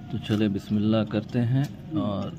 तो चले बिस्मिल्लाह करते हैं और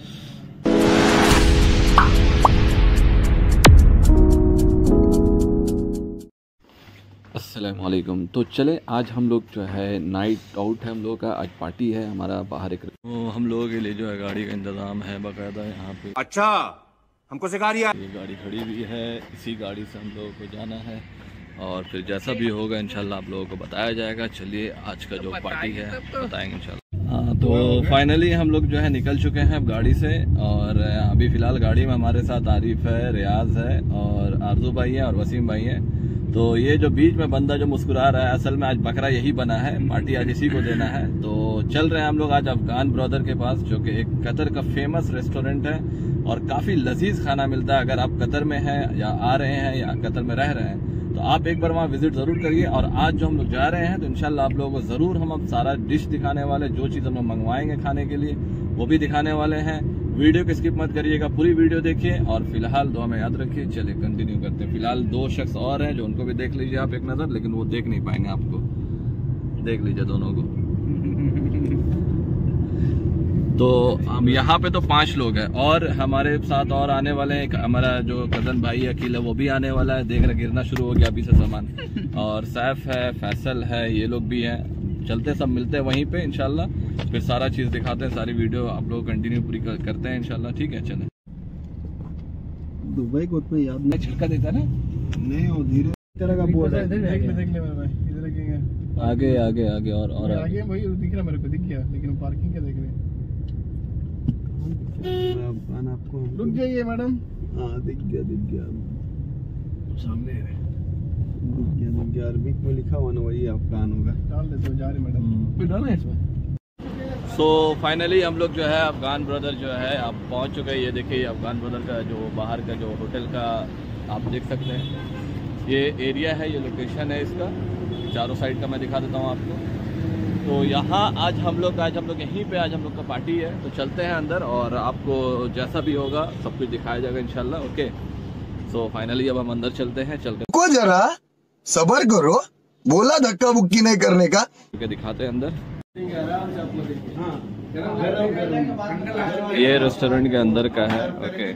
अस्सलाम वालेकुम। तो चले आज हम लोग जो है नाइट आउट है हम लोगों का, आज पार्टी है हमारा बाहर एक। तो हम लोगों के लिए जो है गाड़ी का इंतज़ाम है बाकायदा यहाँ पे। अच्छा हमको सिखा दिया। ये गाड़ी खड़ी हुई है, इसी गाड़ी से हम लोगों को जाना है और फिर जैसा भी होगा इंशाल्लाह आप लोगों को बताया जाएगा। चलिए आज का जो पार्टी है बताएंगे इंशाल्लाह। हाँ तो फाइनली हम लोग जो है निकल चुके हैं अब गाड़ी से और अभी फ़िलहाल गाड़ी में हमारे साथ आरिफ है, रियाज है और आरजू भाई है और वसीम भाई है। तो ये जो बीच में बंदा जो मुस्कुरा रहा है असल में आज बकरा यही बना है, पार्टी आज इसी को देना है। तो चल रहे हैं हम लोग आज अफगान ब्रदर के पास, जो कि एक कतर का फेमस रेस्टोरेंट है और काफ़ी लजीज खाना मिलता है। अगर आप कतर में हैं या आ रहे हैं या कतर में रह रहे हैं तो आप एक बार वहाँ विजिट ज़रूर करिए। और आज जो हम लोग जा रहे हैं तो इंशाल्लाह आप लोगों को ज़रूर हम अब सारा डिश दिखाने वाले, जो चीज़ हम लोग मंगवाएंगे खाने के लिए वो भी दिखाने वाले हैं। वीडियो को स्किप मत करिएगा, पूरी वीडियो देखिए और फिलहाल दुआ में याद रखिए। चलिए कंटिन्यू करते हैं। फिलहाल दो शख्स और हैं जो उनको भी देख लीजिए आप एक नज़र, लेकिन वो देख नहीं पाएंगे, आपको देख लीजिए दोनों को। तो हम यहाँ पे तो 5 लोग हैं और हमारे साथ और आने वाले हैं। एक हमारा जो कज़न भाई अकील है वो भी आने वाला है, देख रहे गिरना शुरू हो गया अभी से सामान। और सैफ है, फैसल है, ये लोग भी हैं। चलते सब मिलते हैं वहीं पे इंशाल्लाह, फिर सारा चीज़ दिखाते हैं, सारी वीडियो आप लोग कंटिन्यू पूरी करते हैं इंशाल्लाह। ठीक है चलें। दुबई को उतना याद नहीं, छिड़का देता ना नहीं वो धीरे तरह का बोर्ड है। देख ले मेरे भाई, इधर देखेंगे आगे आगे आगे और आगे वही दिख रहा, मेरे को दिख गया, लेकिन पार्किंग का देख रहे हैं। आपको रुक जाइए मैडम। हाँ दिख गया सामने है, दिख गया। अरबिक में लिखा हुआ ना वही अफगान होगा। डाल दे तो जा रही मैडम, कोई डालना है इसमें। सो फाइनली हम लोग जो है अफगान ब्रदर जो है अब पहुंच चुके हैं। ये देखिए अफगान ब्रदर का जो बाहर का जो होटल का आप देख सकते हैं, ये एरिया है, ये लोकेशन है इसका। चारों साइड का मैं दिखा देता हूँ आपको। तो यहाँ आज हम लोग यहीं पे आज हम लोग का पार्टी है। तो चलते हैं अंदर और आपको जैसा भी होगा सब कुछ दिखाया जाएगा इंशाल्लाह। ओके सो फाइनली अब हम अंदर चलते हैं। को जरा सबर करो, बोला धक्का बुक्की नहीं करने का। दिखाते हैं अंदर। ये रेस्टोरेंट के अंदर का है। ओके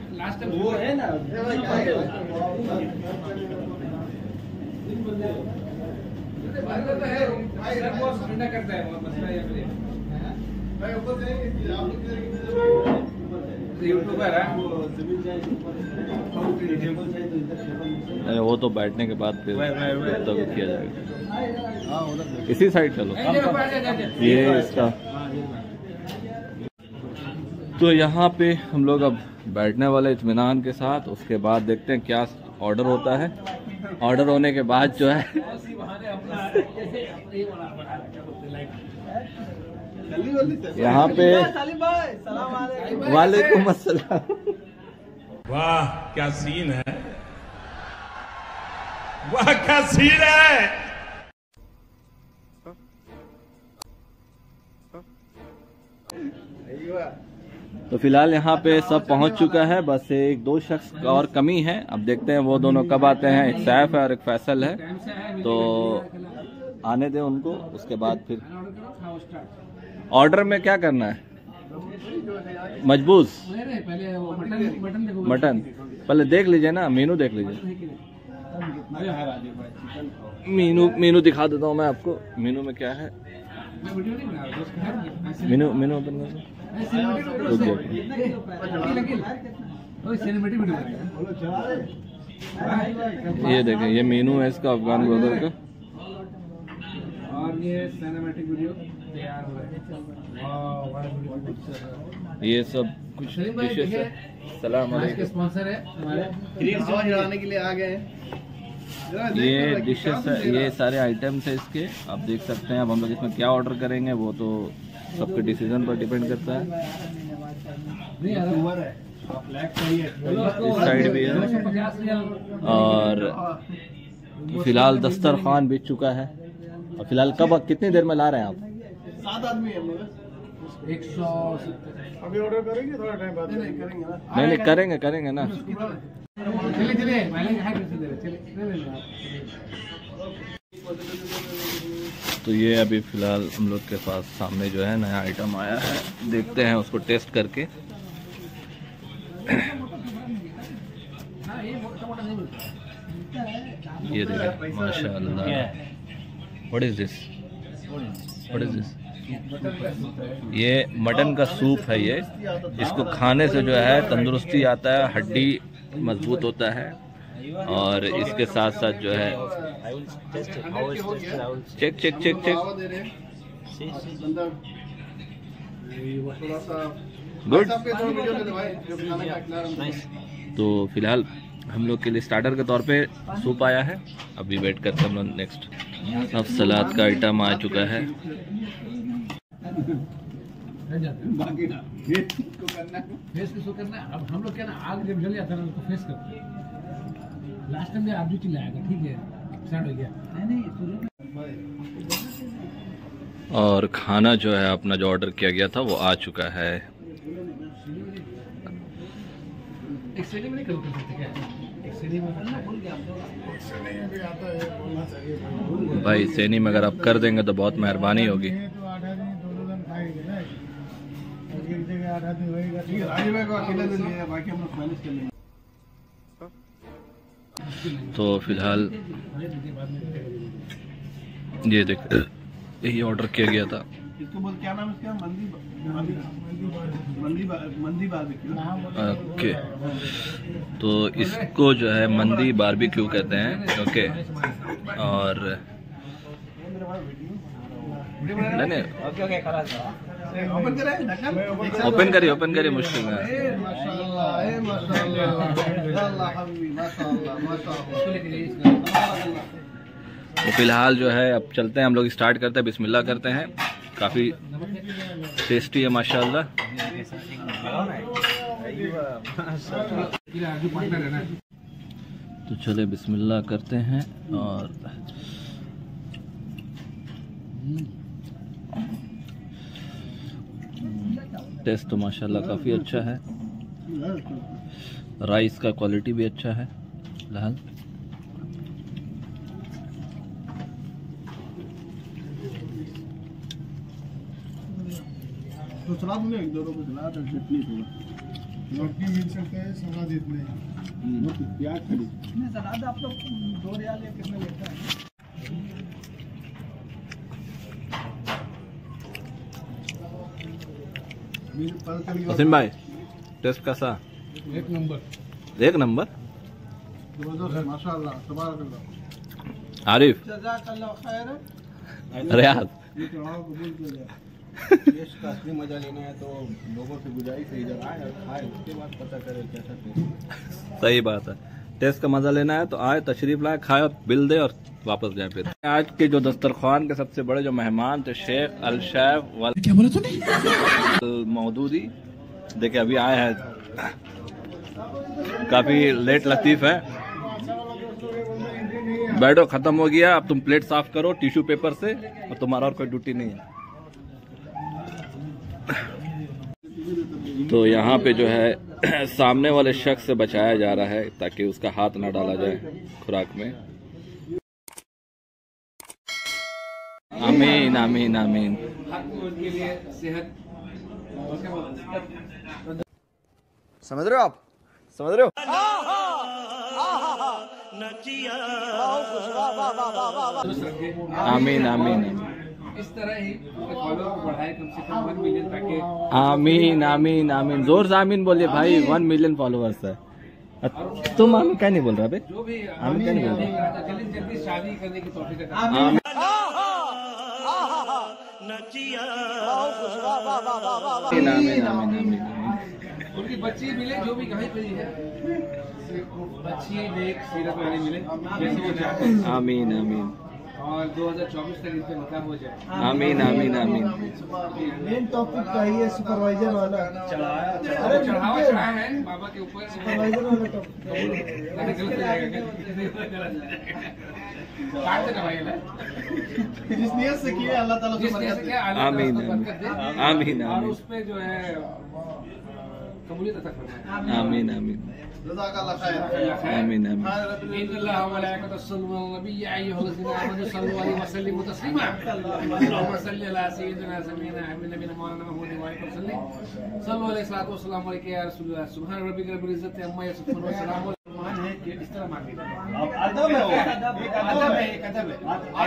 वो तो बैठने के बाद फिर तो किया जाएगा। इसी साइड चलो, ये इसका। तो यहाँ पे हम लोग अब बैठने वाले इत्मीनान के साथ। उसके बाद देखते हैं क्या ऑर्डर होता है। ऑर्डर होने के बाद जो है यहाँ पे वालेकुम अस्सलाम। वाह क्या सीन है, वाह क्या सीन है। तो फिलहाल यहाँ पे सब पहुँच चुका है, बस एक दो शख्स और कमी है। अब देखते हैं वो दोनों कब आते हैं। एक सैफ है और एक फैसल है, तो आने दें उनको। उसके बाद फिर ऑर्डर में क्या करना है, मजबूस मटन पहले देख लीजिए ना, मेनू देख लीजिए। मेनू दिखा देता हूँ मैं आपको, मेनू में क्या है। मेनू ये देखें, ये मेनू है इसका अफगान ब्रदर का। और ये सिनेमैटिक वीडियो तैयार हो रहा है। ये सब कुछ डिशेस है। सलाम अलैकुम, स्पॉन्सर है हमारे, आवाज बढ़ाने के लिए आ गए हैं। ये डिशेस है, ये सारे आइटम्स है इसके, आप देख सकते हैं। अब हम लोग इसमें क्या ऑर्डर करेंगे वो तो सबके डिसीजन पर डिपेंड करता है। इस साइड भी है और फिलहाल दस्तरखान बिछ चुका है। और फिलहाल कब कितनी देर में ला रहे हैं आप? 7 आदमी है हम लोग। 170 अभी ऑर्डर करेंगे, थोड़ा टाइम बाद करेंगे ना। नहीं करेंगे ना। चलिए तो ये अभी फ़िलहाल हम लोग के पास सामने जो है नया आइटम आया है, देखते हैं उसको टेस्ट करके। ये देखिए माशाल्लाह। What is this? What is this? ये मटन का सूप है। ये इसको खाने से जो है तंदुरुस्ती आता है, हड्डी मजबूत होता है, और इसके साथ साथ जो है check check check check good. तो फिलहाल हम लोग के लिए स्टार्टर के तौर पे सूप आया है, अभी वेट करते हैं हम लोग नेक्स्ट। अब सलाद का आइटम आ चुका है। बाकी ना फेस किसको करना है? अब हम लोग क्या ना, आग जब जल जाता है ना उसको फेस करते हैं। लास्ट टाइम में आप जो चिल्लाएगा, ठीक है स्टार्ट हो गया। और खाना जो है अपना जो ऑर्डर किया गया था वो आ चुका है। एक श्रेणी में नहीं कर सकते क्या? एक श्रेणी में भी आता है, बोलना चाहिए भाई सेनी में अगर आप कर देंगे तो बहुत मेहरबानी होगी। तो 8 आदमी 2 दिन खाएंगे ना, एक जगह 8 आदमी होएगा। ठीक है, राजू भाई को अकेले दिन लिया, बाकी हम लोग मैनेज कर लेंगे। तो फिलहाल ये देख, यही ऑर्डर किया गया था। इसको बोल, क्या नाम है इसका? मंदी बारबेक्यू। ओके, तो इसको जो है मंदी बारबेक्यू कहते हैं। ओके, और नहीं ओपन करिए मुश्किल में। तो फिलहाल जो है अब चलते हैं हम लोग, स्टार्ट करते हैं, बिस्मिल्लाह करते हैं। काफ़ी टेस्टी है माशाल्लाह। तो चले बिस्मिल्लाह करते हैं। और टेस्ट तो माशाल्लाह काफ़ी अच्छा है, राइस का क्वालिटी भी अच्छा है फिलहाल। तो सलाद में एक दो रुपये सलाद और चटनी थोड़ा रोटी मिल सकता है, सलाद इतने प्याज खड़ी सलाद आप लोग 2 रियाल या कितने लेता है? वसीम भाई टेस्ट कैसा? एक नंबर, एक नंबर। जबरदस्त माशाल्लाह, तबारक आरिफ जज़ाकल्लाह खैर। रियाद, ये चढ़ाव कबूल कर लिया। टेस्ट का असली मजा लेना है तो लोगों से गुजारिश है, इधर आए और खाए, उसके बाद पता करे कैसा टेस्ट। सही बात है, टेस्ट का मजा लेना है तो आए, तशरीफ लाए, खाए और बिल दे और वापस जाए। फिर आज के जो दस्तरखान के सबसे बड़े जो मेहमान थे शेख अल शैफ वाल क्या बोला तूने? मौदूदी, देखिए अभी आए हैं, काफी लेट लतीफ है। बैठो, खत्म हो गया, अब तुम प्लेट साफ करो टिश्यू पेपर से, और तुम्हारा और कोई ड्यूटी नहीं है। तो यहाँ पे जो है सामने वाले शख्स से बचाया जा रहा है ताकि उसका हाथ ना डाला जाए खुराक में। आमीन आमीन आमीन। समझ रहे हो आप? समझ रहे हो? आमीन आमीन इस तरह ही फॉलोअर को बढ़ाए कम से कम 1 मिलियन ताकि। आमीन आमीन आमीन, जोर से आमीन बोलिए भाई। 1 मिलियन फॉलोअर्स है। तुम आमीन क्या नहीं बोल रहा भाई? आमीन क्या नहीं बोल रहा? जल्दी जल्दी शादी करने की तौफीक अता आमीन आमीन आमीन आमीन। उनकी बच्ची मिले, जो भी कहीं पर है, बच्ची नेक सीरत वाली मिले जैसे वो चाहते हैं। आमीन आमीन। और 2024 तक इनका निकाह हो जाए। आमीन आमीन आमीन। मेन टॉपिक का ही है सुपरवाइजर वाला। अरे चढ़ावा चढ़ाया है बाबा के ऊपर, सुपरवाइजर वाला टॉपिक गलत हो जाएगा। काट देना भाई, जिस नियत से किया अल्लाह ताला से बरकत दे। आमीन आमीन और आमीन। उस पे जो है कबूलियत अता फरमाए। आमीन आमीन आमीन आमीन। इन्नल्लाह व मलाइकतहु यस्सल्लूना अलन नबी या अय्युहल्लज़ीना आमनू सल्लु अलैहि व सल्लिमू तस्लीमा। अल्लाहुम्मा सल्लि अला सय्यिदिना समीना नबीना मौलाना मुहम्मद व अलैहि वसल्लम। सल्लु अलैहि सलातु व सलामु अलैका या रसूलल्लाह। सुब्हान रब्बिका रब्बिल इज्जति अम्मा यसिफून व सलामुन मान है कि इस तरह मांगे। अदब है, एक अदब है।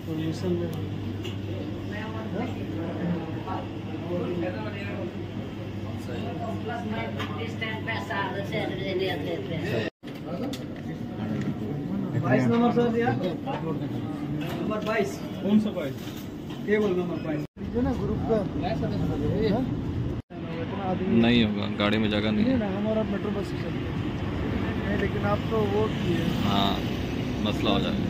नंबर सर दिया नंबर 22 कौन सा 22 टेबल नंबर 22 जो ना ग्रुप का नहीं होगा, गाड़ी में जगह नहीं है ना, हमारा मेट्रो बस स्टेशन है, लेकिन आप तो वो किए। हाँ, मसला हो जाएगा।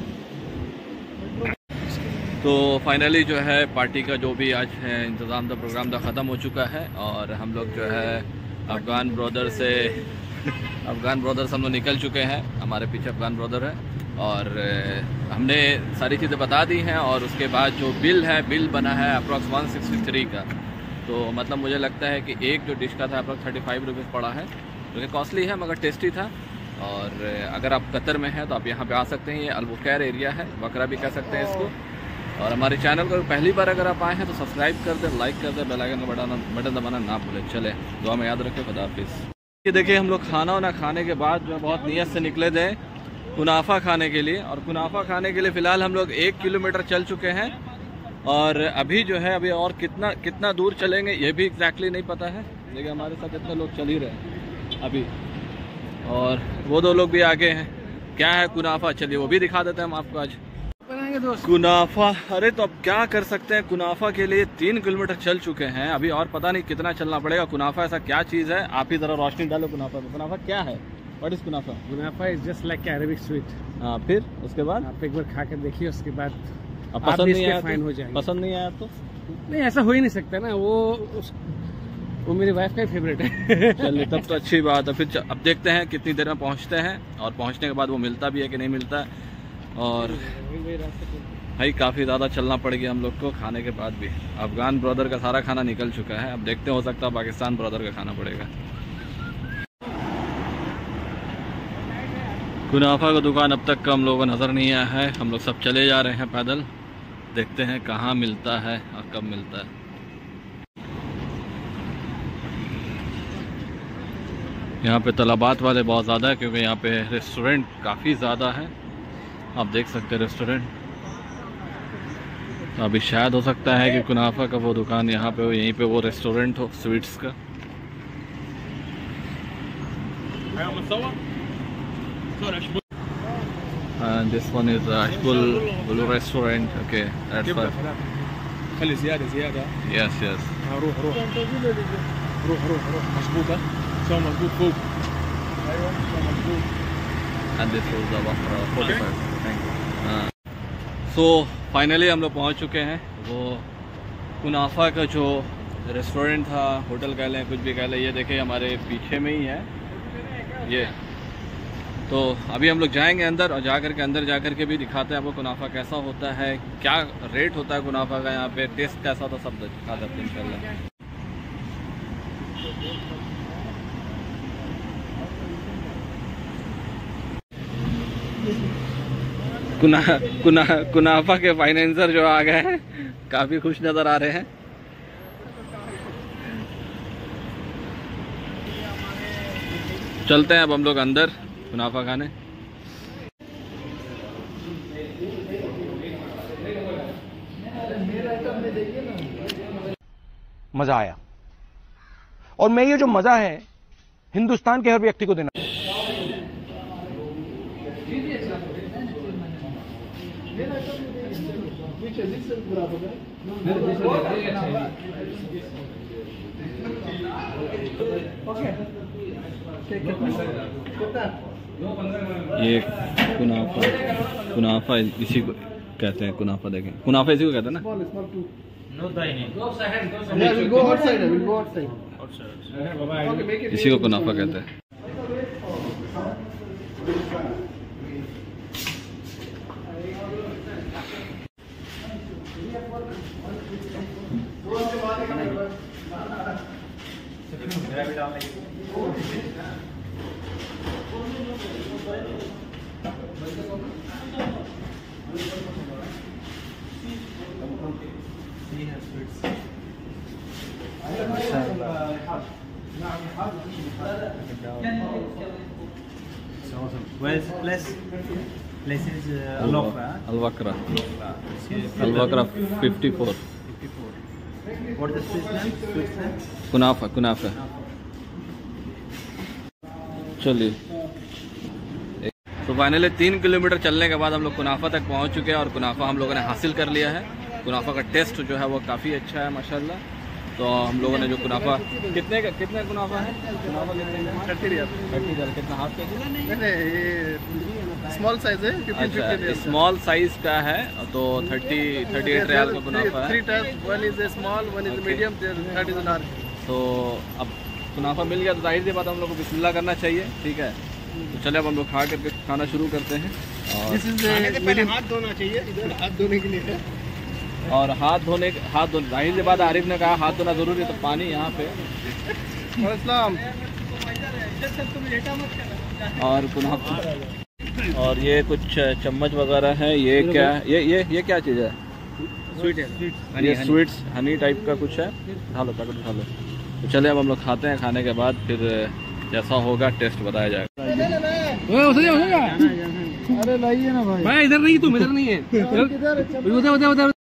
तो फाइनली जो है पार्टी का जो भी आज है इंतज़ाम था, प्रोग्राम था, ख़त्म हो चुका है। और हम लोग जो है अफ़गान ब्रदर्स हम लोग निकल चुके हैं। हमारे पीछे अफ़गान ब्रदर है और हमने सारी चीज़ें बता दी हैं। और उसके बाद जो बिल बना है अप्रॉक्स 163 का। तो मतलब मुझे लगता है कि एक जो डिश का था अप्रॉक्स 35 रुपीज़ पड़ा है, जो कि कॉस्टली है मगर टेस्टी था। और अगर आप कतर में हैं तो आप यहाँ पे आ सकते हैं। ये अल-बुकैर एरिया है, बकरा भी कह सकते हैं इसको। और हमारे चैनल को पहली बार अगर आप आए हैं तो सब्सक्राइब कर दें, लाइक कर दें, बेल आइकन का बटन दबाना ना भूलें। चले, दुआ में याद रखें। खुदा हाफिज़। ये देखिए हम लोग खाना वाना खाने के बाद जो है बहुत नियत से निकले थे कुनाफा खाने के लिए। और कुनाफा खाने के लिए फ़िलहाल हम लोग 1 किलोमीटर चल चुके हैं। और अभी जो है अभी और कितना दूर चलेंगे ये भी एग्जैक्टली नहीं पता है। देखिए हमारे साथ इतने लोग चल ही रहे हैं अभी, और वो 2 लोग भी आगे हैं। क्या है कुनाफा, चलिए वो भी दिखा देते हैं हम आपको आज। कुनाफा, अरे तो अब क्या कर सकते हैं। कुनाफा के लिए 3 किलोमीटर चल चुके हैं अभी, और पता नहीं कितना चलना पड़ेगा। कुनाफा ऐसा क्या चीज़ है, आप ही ज़रा रोशनी डालो कुनाफा में। कुनाफा क्या है, व्हाट इज कुनाफा? मुनाफा is just like Arabic sweet. हाँ, फिर उसके बाद आप एक बार खा कर देखिए, उसके बाद अब पसंद नहीं आया फाइन हो तो? जाएंगे। पसंद नहीं आया तो नहीं, ऐसा हो ही नहीं सकता ना। वो मेरी वाइफ का फेवरेट है। चलिए तब तो अच्छी बात है। फिर अब देखते हैं कितनी देर में पहुंचते हैं, और पहुंचने के बाद वो मिलता भी है कि नहीं मिलता है। और भाई काफ़ी ज़्यादा चलना पड़ गया हम लोग को खाने के बाद भी। अफ़गान ब्रदर का सारा खाना निकल चुका है। अब देखते हो सकता है पाकिस्तान ब्रदर का खाना पड़ेगा। कुनाफा का दुकान अब तक का हम लोगों को नज़र नहीं आया है। हम लोग सब चले जा रहे हैं पैदल, देखते हैं कहाँ मिलता है और कब मिलता है। यहाँ पे तलबात वाले बहुत ज़्यादा है क्योंकि यहाँ पे रेस्टोरेंट काफ़ी ज़्यादा है। आप देख सकते हैं रेस्टोरेंट। तो अभी शायद हो सकता है कि कुनाफा का वो दुकान यहाँ पे हो, यहीं पे वो रेस्टोरेंट हो स्वीट्स का। And this one is Ashbul restaurant. Okay, that's fine. خلي زيادة Yes, yes. روح مظبوطة سوى مظبوط فوق ايوه سوى مظبوط. And this was the Wafra 45. Thank you. So finally हम लोग पहुँच चुके हैं वो कुनाफा का जो रेस्टोरेंट था, होटल कह लें, कुछ भी कह लें। ये देखिए हमारे पीछे में ही है ये। तो अभी हम लोग जाएंगे अंदर, और अंदर जाकर के भी दिखाते हैं आपको कुनाफा कैसा होता है, क्या रेट होता है कुनाफा का, यहाँ पे टेस्ट कैसा होता है, सब दिखा देते हैं इंशाल्लाह। कुनाफा के फाइनेंसर जो आ गए हैं काफ़ी खुश नज़र आ रहे हैं। चलते हैं अब हम लोग अंदर कुनाफा खाने। मजा आया, और मैं ये जो मजा है हिंदुस्तान के हर व्यक्ति को देना। ये कुनाफा इसी को कहते हैं। कुनाफा देखें, कुनाफा इसी को कहते हैं ना। इसी को कुनाफा कहते हैं। Where's place? Place is Al-Wakra 54. What is the sweet name? Sweet name? कुनाफा चलिए। तो फाइनली 3 किलोमीटर चलने के बाद हम लोग कुनाफा तक पहुंच चुके हैं और कुनाफा हम लोगों ने हासिल कर लिया है। कुनाफा का टेस्ट जो है वो काफ़ी अच्छा है माशाल्लाह। तो हम लोगों ने जो कुनाफा कितने कुनाफा है? कुनाफा कितने का? 30 रियाल। कितना half K G? Small size है। स्मॉल साइज का है तो 38 रियाल का कुनाफा है। 3 types, one is small, one is medium, third is large. तो अब कुनाफा मिल गया तो जाहिर सी बात हम लोग को बिस्मिल्लाह करना चाहिए, ठीक है। तो चले अब हम लोग खा करके खाना शुरू करते हैं। और हाथ धोना चाहिए, इधर हाथ धोने के लिए है। और हाथ धोने जाहिर सी बात आरिफ ने कहा हाथ धोना जरूरी है, तो पानी यहाँ पे और कुनाफा और ये कुछ चम्मच वगैरह है। ये क्या ये क्या चीज़ है? स्वीट है, ये स्वीट्स हनी टाइप का कुछ है। उठा लो पैकेट उठा लो। तो चले अब हम लोग खाते हैं, खाने के बाद फिर जैसा होगा टेस्ट बताया जाएगा। अरे लाइए ना भाई। इधर नहीं, तुम इधर नहीं है, उधर